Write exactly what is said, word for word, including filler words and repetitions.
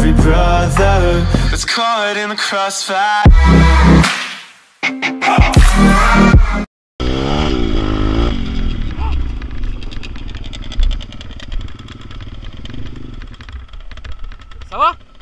every brother that's caught in the crossfire. Ça va?